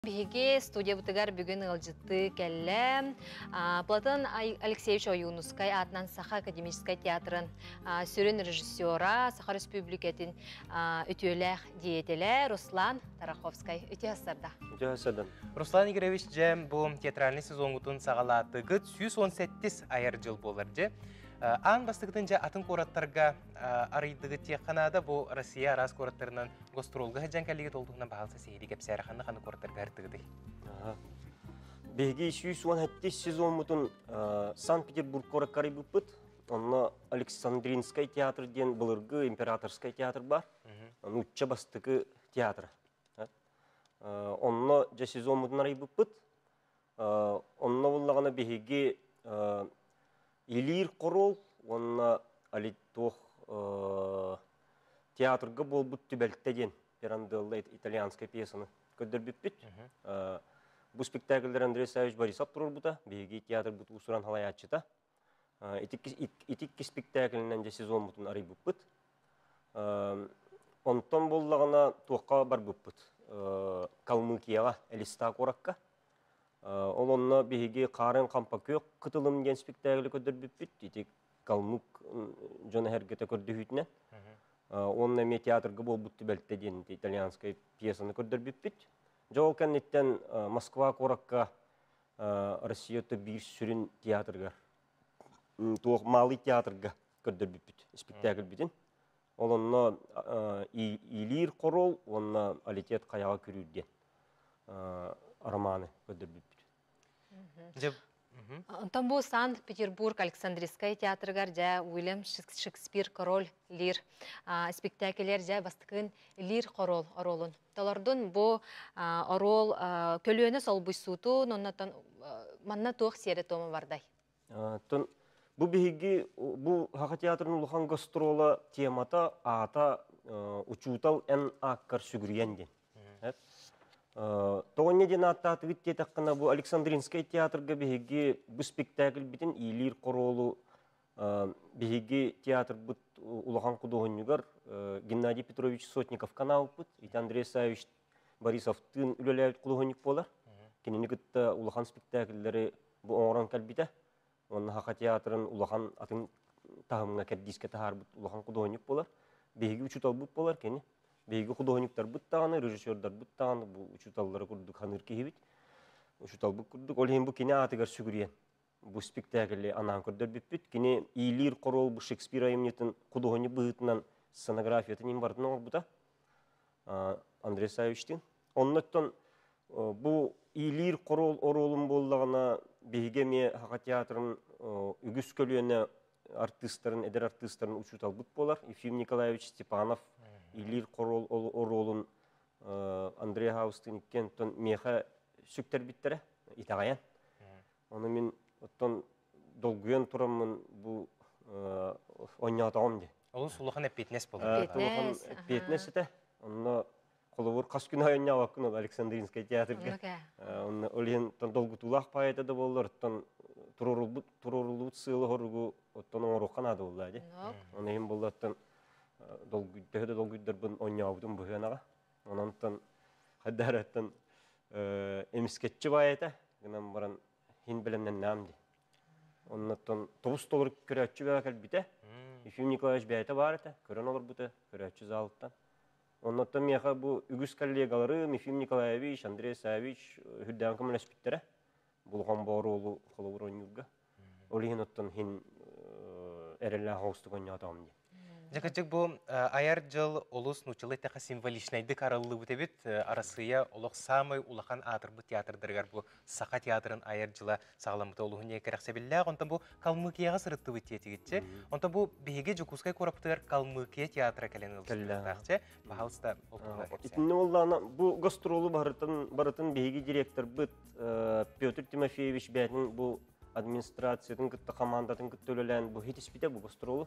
Биһиги студия бутыгар бүгүн ылжытты келле. Платон Алексеевич Оюнускай атынан Саха академический театрын сүрін режиссера Саха Республикатын үтүөлэх диетеле Руслан Тараховскай үтүөссарда. Руслан Игоревич жем бу театральный сезонгутун сагалатыгыт 118 айыр жыл болар же. Аң бастыгытын же атын кораттарга арыйдыгы текханада бу Россия арас кораттарынан гастролга хажанкалиги толдугунан багалса сейди кепсәре ханны ханны кораттарга артыгыды. Беги 118 сезон Санкт-Петербург кораккары буппыт. Онна Александринский театр ден былыргы императорский театр бар. Учча бастыгы театр. Онна же сезон мутун арый буппыт. Онна буллагана беги Илир корол, онна алитох театрга болбут түбәлттеген перанделла итальянская пьесаны көддөрбүппүт. Бу спектакльдер Андрей Савич Борисов турur бута, беги театр бут усуран халаячыта. Итикки спектакльнен же сезон бутун арый буппут. Онтон боллагана туакка бар буппут. Калмыкияга Элиста коракка. Олонна беги қарын қампа көк қытылым ген спектаклі көдір бүппіт, етек қалмық жоны әргеті көрді хүйтінен. Онна ме театрға бол бұтты бәлтті ден итальянскай пьесаны көрдір бүппіт. Жол кәннеттен Москва қораққа Россияты бір сүрін театрға, туық малы театрға көрдір бүппіт, спектакль бітін. Олонна Илир Корол, онна Алитет қаяға көрірден романы көдір бүппіт. Онтан бу Санкт-Петербург Александрийский театргар жа Уильям Шекспир Король Лир спектакльлер жа бастыкын Лир Корол оролун. Талардын бу орол көлөөнө сол буйсуту, ноннотон манна туох сере тома бардай. Бу биги бу хака театрын улухан гастрола темата ата учутал эн аккар сүгүргенден. Тоғын неден аттаты таққана бұл Александринский театрға бігеге бұл спектакль бітін Илир Королу бігеге театр бұт улахан құдығынығар Геннадий Петрович Сотников канал бұт, ит Андрей Савич Борисовтың үлеләуіт құдығынық болар. Кенені күтті улахан спектакльдері бұл оңыран кәлбіті. Оның хақа театрын улахан атын тағымына кәддеске тағар бұт улахан құдығынық болар. Бігеге учутал бұт болар кені. Бейгі художниктар бұттағаны, режиссердар бұттағаны, бұл учуталлары күрдік ханыр кейбет. Учутал бұт күрдік, ол ең бұл кене атығар сүгірген. Бұл спектаклі анан көрдір бүппіт. Кене Илир Корол бұл Шекспир айымнетін художник бұғытынан сценографиятын ең бардын оңыр бұта. Андрей Савичтің. Оннаттан бұл Илир Корол оролын болдағына бейге ме хақа театрын үгіс көлуіне артисттарын, эдер артисттарын учутал бұт болар. Ефим Николаевич Степанов Илир Корол оролун Андрей Хаустын иккен меха сүктер биттері, итағаян. Оны мен оттан долгуен тұрамын бұл ойнатағым де. Ол сұлыған әппетнес болды. Әппетнес еті. Оны қолығыр қас күн айынна вақын ол Александринский театрға. Ол ең долгутулақ пайеті де болыр. Тұрорылбыт сылы ғорығы оттан оңырыққан ады олады. Оны ең болды оттан Dolguyda dolguydur bun oynayabdım bu yana. Ondan hadaratan emisketçi bayete. Gınan baran hin bilemden namdi. Ondan tobus dolur köreççi bakal bite. Efim Nikolaevich bayete var ete. Kören olur bute köreççi zalıttan. Ondan miyaha bu ügüs kollegaları Efim Nikolaevich, Andrei Savich hüdden kamles bittere. Bulgan boru kolur oynayurga. Olihin ondan hin erella hostu oynayadam di. Жакачык бу аяр жыл олус нучылы тақа символичнайды каралылы бүтебет арасыя олық самый улахан атыр бу театрдыргар бу Саха театрын аяр жыла сағаламыты олуғын екерақсабелләғ. Онтан бу Калмыкияға сырытты бу театигетче. Онтан бу беге жүкускай кораптығар Калмыкия театра кәлен ылшықтақче. Бағалыста олтуға кәпсе. Итінне оллана бу гастролы барытын беге директор бұд Петр Тимофеевич бәтін бу администрациятын күтті командатын күтті өлелән бу хетеспите бу гастролы.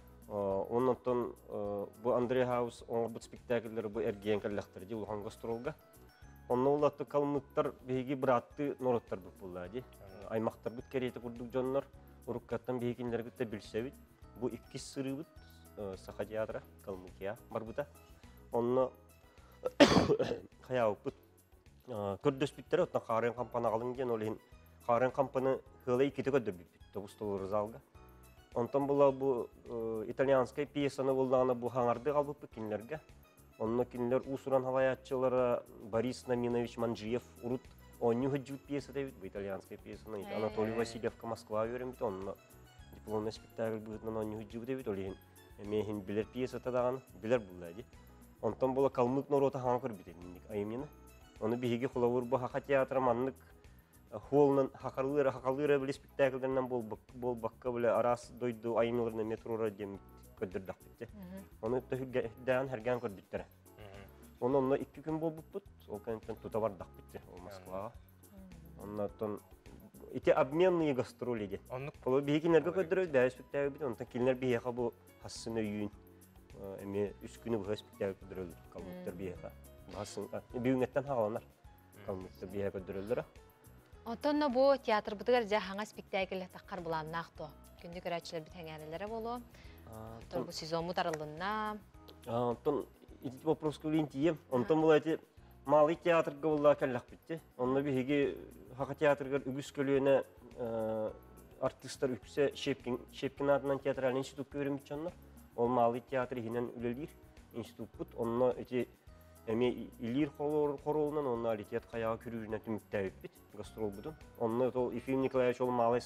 Оннан бұл Андрей Хаус оңыр бұт спектакльдері бұл әрген кәліқтірді ұлған гастролға. Онна олатты қалмықтар бейгі бұратты нороттар бұт болады. Аймақтар бұт кәреті күрдік жонлар, ұрыққаттан бейгендер күтті білсе бүт. Бұл 2 сыры бұт, Саха театра, қалмықия бар бұта. Онна қаяу бұт көрдөспүттер отна харын кампана алын ден олин харын кампаны хылай ките көдөрбүт тобустолор залга. Онтон була бу итальянская пьесаны булдагына бу хаңарды калбып кинлерге. Онно кинлер усуран халаятчылары Борис Наминович Манжиев урут онню хыджут пьеса дебит бу итальянская пьесаны. Анатолий Васильевка Москва веремит онно дипломный спектакль бутнан онню хыджут дебит олин мехин билер пьеса тадаган билер буллади. Онтон була калмык норота хаң көрбүт минник айымына. Оны биһиги хулавур бу хака театр маннык холнан хакалыра биле спектакльдернен болбакка биле арас дойду айымларына метрора дем көдөрдак битте. Оны төгдән хәргән көрдүттер. Онно 2 күн болбуппут, ол кенттен тутабардак битте, ол Москвага. Оннан ите обменные гастроли ди. Ол биһигинерге көдөрө да спектакль бит, онтан килнер биһига бу хассыны үйүн. Эме 3 күнү бу спектакль көдөрөлдүр, калмыктар биһига. Басын бүйүңеттен хагаланар. Калмыктар биһига көдөрөлдүр. Онтонно бу театр бутыгар жа хаңа спектакль таккар буланнакто. Күндү көрәчләр бит хәңәләре боло. Тор бу сезон мутарылына. Онтон ит вопрос кулинтием. Онтон булайты малый театрга булла келлак битте. Онно биһиги хака театрга үгүс көлүнө артисттер үксе Шепкин атынан театраль институт көрүмүт чоннор. Ол малый театр хинен үлелир институт бут. Онно эти эме илир хоролунан онна алитет каяга күрүүрүнө түмүктәбит бит гастрол будун. Онно ол Ефим Николаевич ол малый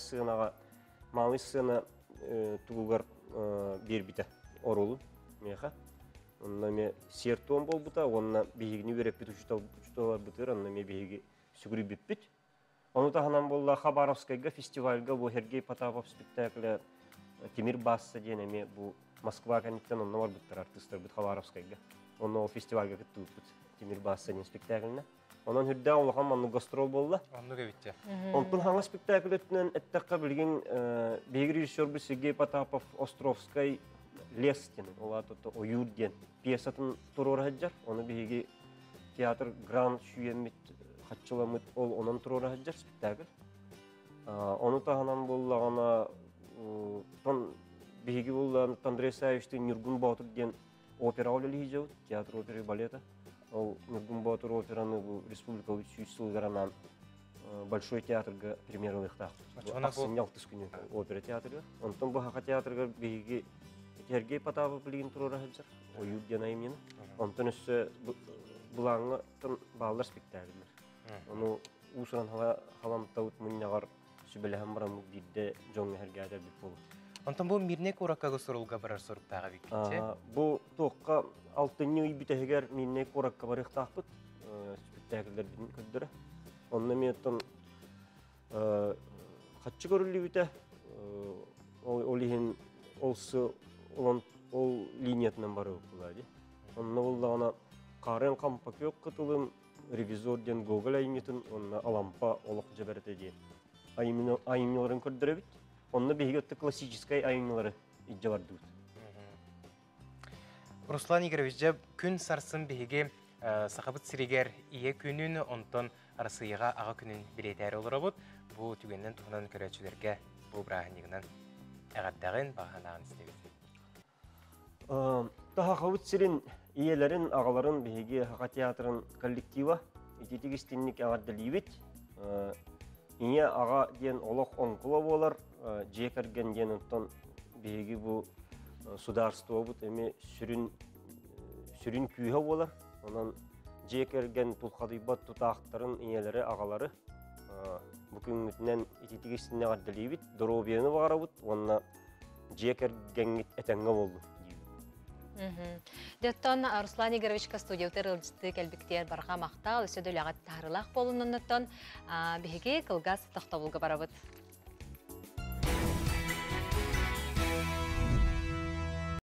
сцена тугугар бербите оролу меха. Онна ме сертон болбута, онна бигини береп бит учталар бутыр, онна ме биги сүгүрүп бит. Ону таханан болла Хабаровскайга фестивальга бу Сергей Потапов спектакль Тимир Басса деген эме бу Москва каниттен онна бар буттар артисттер бит Хабаровскайга. Онно фестивальга кеттүп бит Тимир Басса деген спектакльне. Онан хүрдә улган манны гастрол болла. Онны кебитте. Онтон хаңа спектакль өтүнөн эттекка билген беги режиссер бу Сергей Потапов Островской Лестин, ола то оюден пьесатын турор хаджар, оны беги театр Гранд Шүйемит хатчыламыт ол онан турор хаджар спектакль. Оны таханан боллагана тон беги болла Андрей Саевичтин Нургун Батыр деген опера олели хижау, театр оперы балета. Ол Нургун Батыр операны бу республикалык сүйсүлгаранан большой театрга премьерлык так. Опера театры. Онтон бу хака театрга беги Сергей Потапов билген турора хаджар. Оюд денаймен. Онтон өссө булаңга тон балдар спектакльдер. Ону усуран халамтаут муннагар сүбелем барам бирде жоң хергәдер бит бул. Онтон бу мирнек уракка гастролга барар соруктагы бикче. Бу тоққа 6-нчы үй битегер мирнек уракка барык тахпыт спектакльдер көддөрө. Онны меттен хатчы көрүлү бите. Олихин олсы ол линиятынан барып булады. Онны булдагына карын кампак yok кытылым ревизор ден Гоголь айнетін, онны алампа олық жабарыты ден. Айныларын көрдірі бит. Онны бейгі өтті классическай айнылары иджа барды бит. Руслан Игоревич, күн сарсын бейге сақабыт сирегер ие күнін, онтон арасыйыға аға күнін білетәрі олыра бұд. Бұл түгеннен тұғынан көрәтшілерге бұл бірағынығынан әғаттағын бағанағын істебет. Таға қауыт сирин иелерін, ағаларын бейге хақа театрын коллектива итетігістінік әғаддалибет. Ие аға ден олық оңқыла болар, жекерген ден ұнттан бейге бұл сударство бұд, әме сүрін күйе болар. Онан жекерген тұлқадыбат тұтақтарын иелері ағалары бүкін үтінен итетігістінік әғаддалибет. Дұробияны бағара бұд, онына жекерген әтенге болды. Деттон Руслан Игоревичка студиялтер ылжытты кәлбіктер барға мақтал, өсөді өліғат тағырылақ болуынныттон бігеге қылғас тақтабылғы барабыд.